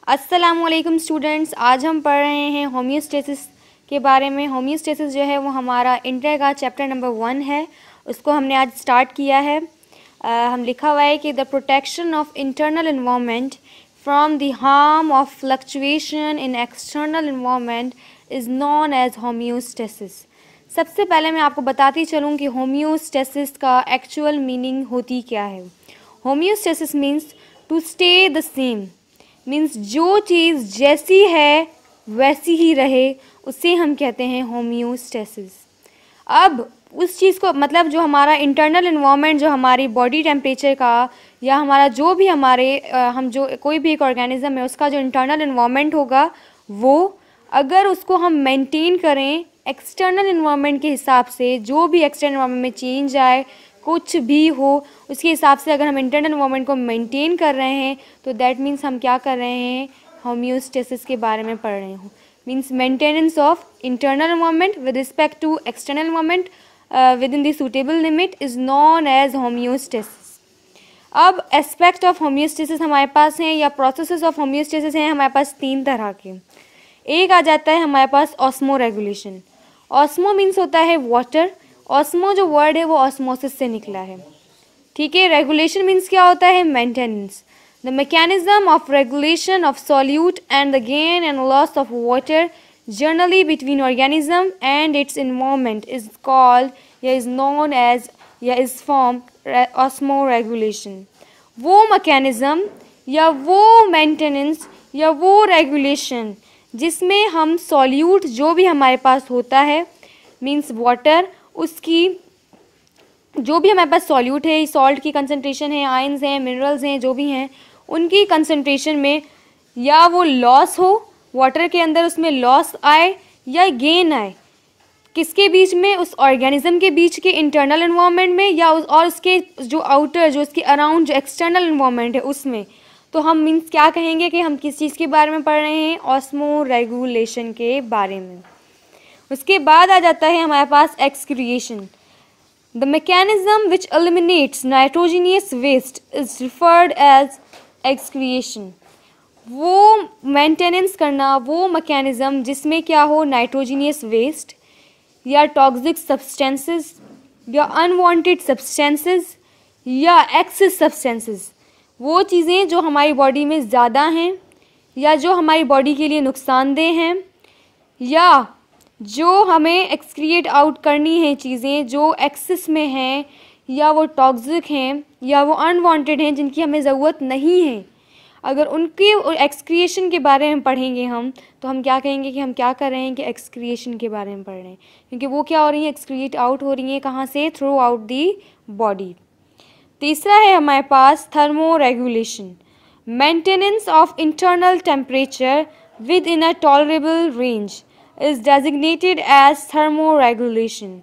अस्सलामुअलैकुम स्टूडेंट्स, आज हम पढ़ रहे हैं होम्योस्टेसिस के बारे में। होम्योस्टेसिस जो है वो हमारा इंटर का चैप्टर नंबर 1 है, उसको हमने आज स्टार्ट किया है। हम लिखा हुआ है कि the protection of internal environment from the harm of fluctuation in external environment is known as homeostasis. सबसे पहले मैं आपको बताती चलूँ कि होम्योस्टेसिस का एक्चुअल मीनिंग होती क्या है। Homeostasis means to stay the same, means जो चीज़ जैसी है वैसी ही रहे, उसे हम कहते हैं होम्योस्टेसिस। अब उस चीज़ को मतलब जो हमारा इंटरनल इन्वायरमेंट, जो हमारी बॉडी टेम्परेचर का या हमारा जो भी हम जो कोई भी एक ऑर्गेनिज्म है उसका जो इंटरनल इन्वायरमेंट होगा, वो अगर उसको हम मेंटेन करें एक्सटर्नल इन्वायरमेंट के हिसाब से, जो भी एक्सटर्नल इन्वायरमेंट में चेंज आए, कुछ भी हो, उसके हिसाब से अगर हम इंटरनल इन्वायरमेंट को मेंटेन कर रहे हैं तो दैट मीन्स हम क्या कर रहे हैं, होम्योस्टेसिस के बारे में पढ़ रहे हो। Means maintenance of internal environment with respect to external environment within the suitable limit is known as homeostasis. अब एस्पेक्ट ऑफ होम्योस्टेसिस हमारे पास हैं या प्रोसेसेस ऑफ होम्योस्टेसिस हैं हमारे पास 3 तरह के। एक आ जाता है हमारे पास ऑस्मो रेगुलेशन। ऑस्मो मीन्स होता है वाटर, ऑस्मो जो वर्ड है वो ऑस्मोसिस से निकला है, ठीक है। रेगुलेशन मीन्स क्या होता है, maintenance. The mechanism of regulation of solute and the gain and loss of water generally between organism and its environment is called या इज नोन एज या इज फॉर्म ऑस्मो रेगुलेशन। वो mechanism या वो maintenance या वो regulation जिसमें हम solute जो भी हमारे पास होता है, मीन्स वाटर, उसकी जो भी हमारे पास सॉल्यूट है, सॉल्ट की कंसंट्रेशन है, आयंस हैं, मिनरल्स हैं, जो भी हैं, उनकी कंसंट्रेशन में या वो लॉस हो, वाटर के अंदर उसमें लॉस आए या गेन आए, किसके बीच में, उस ऑर्गेनिज्म के बीच के इंटरनल इन्वायरमेंट में या और उसके जो आउटर, जो उसके अराउंड जो एक्सटर्नल इन्वायरमेंट है उसमें। तो हम मीन्स क्या कहेंगे कि हम किस चीज़ के बारे में पढ़ रहे हैं, ऑस्मो रेगुलेशन के बारे में। उसके बाद आ जाता है हमारे पास excretion. The mechanism which eliminates nitrogenous waste is referred as excretion. वो मेंटेनेंस करना, वो मैकेनिज्म जिसमें क्या हो, नाइट्रोजिनियस वेस्ट या टॉक्सिक सब्सटेंसेस या अनवांटेड सब्सटेंसेस या एक्सेस सब्सटेंसेस, वो चीज़ें जो हमारी बॉडी में ज़्यादा हैं या जो हमारी बॉडी के लिए नुकसानदेह हैं या जो हमें एक्सक्रिएट आउट करनी है, चीज़ें जो एक्सेस में हैं या वो टॉक्सिक हैं या वो अनवांटेड हैं जिनकी हमें ज़रूरत नहीं है, अगर उनके एक्सक्रिएशन के बारे में पढ़ेंगे हम तो हम क्या कहेंगे कि हम क्या कर रहे हैं कि एक्सक्रिएशन के बारे में पढ़ रहे हैं, क्योंकि वो क्या हो रही हैं, एक्सक्रिएट आउट हो रही हैं, कहाँ से, थ्रू आउट दी बॉडी। तीसरा है हमारे पास thermoregulation. Maintenance of internal temperature within a tolerable range is designated as thermoregulation.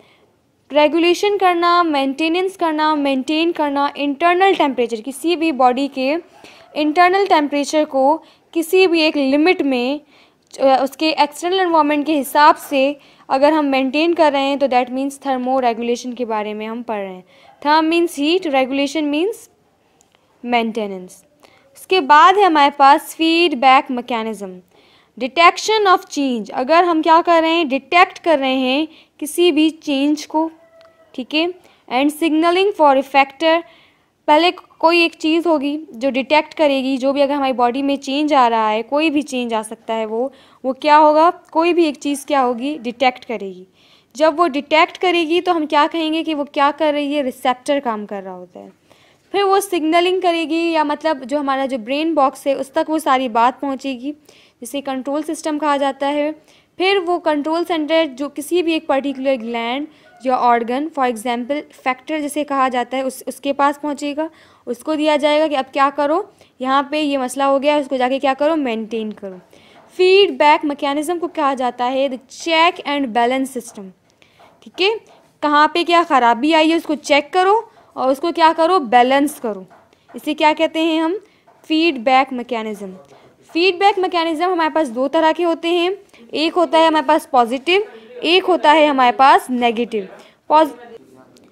Regulation करना, मेंटेनेंस करना, मेंटेन करना इंटरनल टेम्परेचर, किसी भी बॉडी के इंटरनल टेम्परेचर को किसी भी एक लिमिट में उसके एक्सटर्नल एनवायरनमेंट के हिसाब से अगर हम मेंटेन कर रहे हैं तो दैट मीन्स थर्मो रेगुलेशन के बारे में हम पढ़ रहे हैं। Therm means heat, regulation means maintenance. उसके बाद है हमारे पास feedback mechanism. Detection of change, अगर हम क्या कर रहे हैं, डिटेक्ट कर रहे हैं किसी भी चेंज को, ठीक है। एंड सिग्नलिंग फॉर इफेक्टर, पहले कोई एक चीज़ होगी जो डिटेक्ट करेगी, जो भी अगर हमारी बॉडी में चेंज आ रहा है, कोई भी चेंज आ सकता है, वो क्या होगा, कोई भी एक चीज़ क्या होगी, डिटेक्ट करेगी। जब वो डिटेक्ट करेगी तो हम क्या कहेंगे कि वो क्या कर रही है, रिसेप्टर काम कर रहा होता है। फिर वो सिग्नलिंग करेगी या मतलब जो हमारा जो ब्रेन बॉक्स है उस तक वो सारी बात पहुंचेगी, जिसे कंट्रोल सिस्टम कहा जाता है। फिर वो कंट्रोल सेंटर जो किसी भी एक पर्टिकुलर ग्लैंड या ऑर्गन, फॉर एग्जांपल फैक्टर जिसे कहा जाता है, उसके पास पहुंचेगा, उसको दिया जाएगा कि अब क्या करो, यहाँ पे ये मसला हो गया है, उसको जाके क्या करो, मेंटेन करो। फीडबैक मैकेनिज्म को कहा जाता है the check and balance system, ठीक है। कहाँ पे क्या ख़राबी आई है उसको चेक करो और उसको क्या करो, बैलेंस करो। इसे क्या कहते हैं हम, फीडबैक मैकेनिज्म। फीडबैक मैकेनिज्म हमारे पास 2 तरह के होते हैं, एक होता है हमारे पास पॉजिटिव, एक होता है हमारे पास नेगेटिव।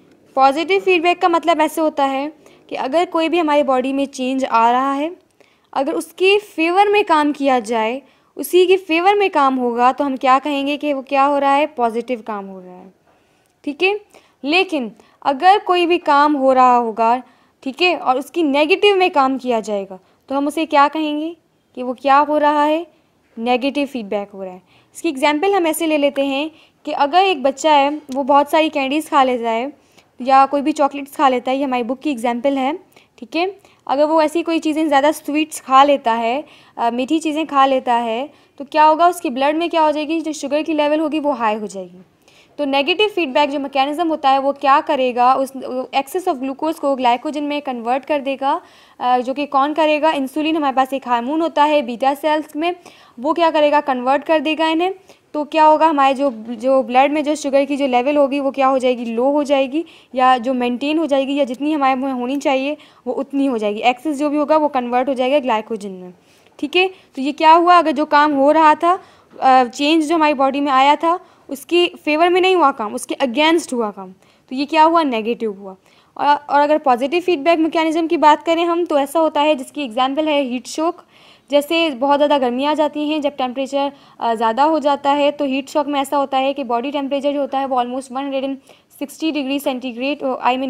पॉजिटिव फीडबैक का मतलब ऐसे होता है कि अगर कोई भी हमारी बॉडी में चेंज आ रहा है, अगर उसके फेवर में काम किया जाए, उसी के फेवर में काम होगा, तो हम क्या कहेंगे कि वो क्या हो रहा है, पॉजिटिव काम हो रहा है। ठीक है। लेकिन अगर कोई भी काम हो रहा होगा, ठीक है, और उसकी नेगेटिव में काम किया जाएगा, तो हम उसे क्या कहेंगे कि वो क्या हो रहा है, नेगेटिव फीडबैक हो रहा है। इसकी एग्जांपल हम ऐसे ले लेते हैं कि अगर एक बच्चा है वो बहुत सारी कैंडीज़ खा लेता है या कोई भी चॉकलेट्स खा लेता है, ये हमारी बुक की एग्जांपल है। ठीक है। अगर वो ऐसी कोई चीज़ें ज़्यादा स्वीट्स खा लेता है, मीठी चीज़ें खा लेता है, तो क्या होगा, उसकी ब्लड में क्या हो जाएगी, जो शुगर की लेवल होगी वो हाई हो जाएगी। तो नेगेटिव फीडबैक जो मैकेनिज्म होता है वो क्या करेगा, उस एक्सेस ऑफ ग्लूकोज को ग्लाइकोजन में कन्वर्ट कर देगा, जो कि कौन करेगा, इंसुलिन हमारे पास एक हार्मोन होता है बीटा सेल्स में, वो क्या करेगा, कन्वर्ट कर देगा इन्हें। तो क्या होगा, हमारे जो ब्लड में जो शुगर की जो लेवल होगी वो क्या हो जाएगी, लो हो जाएगी, या जो मेंटेन हो जाएगी, या जितनी हमारे में होनी चाहिए वो उतनी हो जाएगी। एक्सेस जो भी होगा वो कन्वर्ट हो जाएगा ग्लाइकोजन में। ठीक है। तो ये क्या हुआ, अगर जो काम हो रहा था, चेंज जो हमारी बॉडी में आया था, उसके फेवर में नहीं हुआ काम, उसके अगेंस्ट हुआ काम, तो ये क्या हुआ, नेगेटिव हुआ। और अगर पॉजिटिव फीडबैक मैकेनिज्म की बात करें हम, तो ऐसा होता है, जिसकी एग्जांपल है हीट शॉक। जैसे बहुत ज़्यादा गर्मी आ जाती हैं, जब टेम्परेचर ज़्यादा हो जाता है, तो हीट शॉक में ऐसा होता है कि बॉडी टेम्परेचर जो होता है वो almost 160 degree centigrade,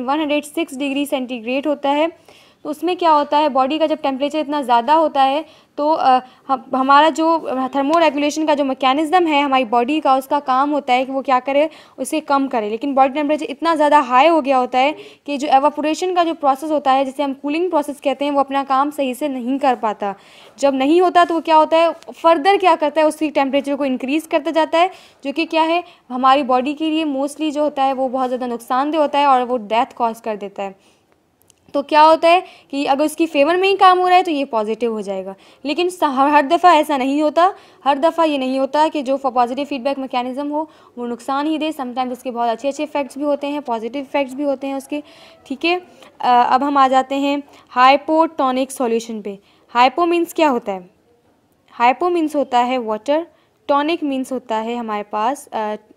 106 degree centigrade होता है। तो उसमें क्या होता है, बॉडी का जब टेम्परेचर इतना ज़्यादा होता है, तो हमारा जो थर्मो रेगुलेशन का जो मैकेनिज़्म है हमारी बॉडी का, उसका काम होता है कि वो क्या करे, उसे कम करे। लेकिन बॉडी टेम्परेचर इतना ज़्यादा हाई हो गया होता है कि जो एवापोरेशन का जो प्रोसेस होता है, जिसे हम कूलिंग प्रोसेस कहते हैं, वो अपना काम सही से नहीं कर पाता। जब नहीं होता तो वो क्या होता है, फर्दर क्या करता है, उसी टेम्परेचर को इंक्रीज़ करता जाता है, जो कि क्या है, हमारी बॉडी के लिए मोस्टली जो होता है वो बहुत ज़्यादा नुकसानदेह होता है और वो डेथ कॉज कर देता है। तो क्या होता है कि अगर उसकी फेवर में ही काम हो रहा है तो ये पॉजिटिव हो जाएगा। लेकिन हर दफ़ा ऐसा नहीं होता, हर दफ़ा ये नहीं होता कि जो पॉजिटिव फीडबैक मैकेनिज्म हो वो नुकसान ही दे। समटाइम्स उसके बहुत अच्छे अच्छे इफेक्ट्स भी होते हैं, पॉजिटिव इफेक्ट्स भी होते हैं उसके। ठीक है। अब हम आ जाते हैं हाइपोटोनिक सॉल्यूशन पे। हाइपो मीन्स क्या होता है, हाइपो मीन्स होता है वाटर, टॉनिक मीन्स होता है हमारे पास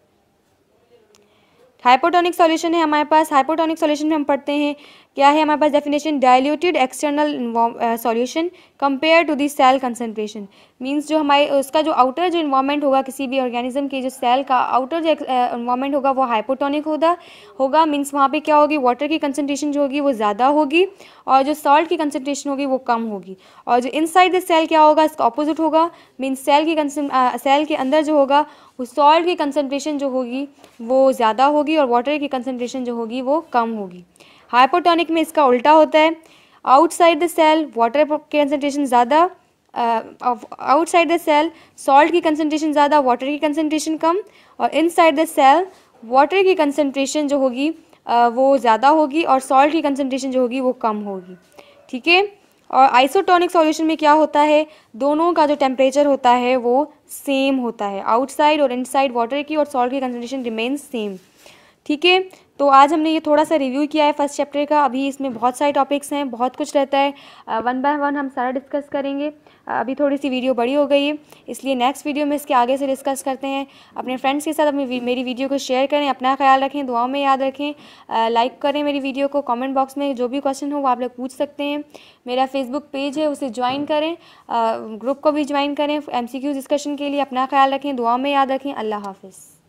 हाइपोटोनिक सॉल्यूशन है हमारे पास। हाइपोटोनिक सॉल्यूशन में हम पढ़ते हैं क्या है हमारे पास definition, diluted external solution compare to the cell concentration. Means जो हमारे उसका जो आउटर जो इन्वायरमेंट होगा किसी भी ऑर्गेनिज्म के, जो सेल का आउटर जो इन्वायरमेंट होगा वो हाइपोटोनिक होगा। मींस वहाँ पे क्या होगी, वाटर की कंसनट्रेशन जो होगी वो ज़्यादा होगी और जो सॉल्ट की कंसनट्रेशन होगी वो कम होगी। और जो इनसाइड द सेल क्या होगा, इसका ऑपोजिट होगा। मीन्स सेल के अंदर जो होगा वो सॉल्ट की कंसनट्रेशन जो होगी वो ज़्यादा होगी और वाटर की कंसनट्रेशन जो होगी वो कम होगी। हाइपोटोनिक में इसका उल्टा होता है, आउटसाइड द सेल वाटर की कंसनट्रेशन ज़्यादा, आउटसाइड द सेल सॉल्ट की कंसनट्रेशन ज़्यादा, वाटर की कंसनट्रेशन कम, और इनसाइड द सेल वाटर की कंसनट्रेशन जो होगी वो ज़्यादा होगी और सॉल्ट की कंसनट्रेशन जो होगी वो कम होगी। ठीक है। और आइसोटोनिक सॉल्यूशन में क्या होता है, दोनों का जो टेम्परेचर होता है वो सेम होता है, आउटसाइड और इनसाइड वाटर की और सॉल्ट की कंसनट्रेशन रिमेन्स सेम। ठीक है। तो आज हमने ये थोड़ा सा रिव्यू किया है फर्स्ट चैप्टर का। अभी इसमें बहुत सारे टॉपिक्स हैं, बहुत कुछ रहता है, वन बाय वन हम सारा डिस्कस करेंगे। अभी थोड़ी सी वीडियो बड़ी हो गई है, इसलिए नेक्स्ट वीडियो में इसके आगे से डिस्कस करते हैं। अपने फ्रेंड्स के साथ अपनी मेरी वीडियो को शेयर करें, अपना ख्याल रखें, दुआओं में याद रखें, लाइक करें मेरी वीडियो को, कमेंट बॉक्स में जो भी क्वेश्चन हो वो आप लोग पूछ सकते हैं। मेरा फेसबुक पेज है उसे ज्वाइन करें, ग्रुप को भी ज्वाइन करें MCQ डिस्कशन के लिए। अपना ख्याल रखें, दुआओं में याद रखें। अल्लाह हाफिज़।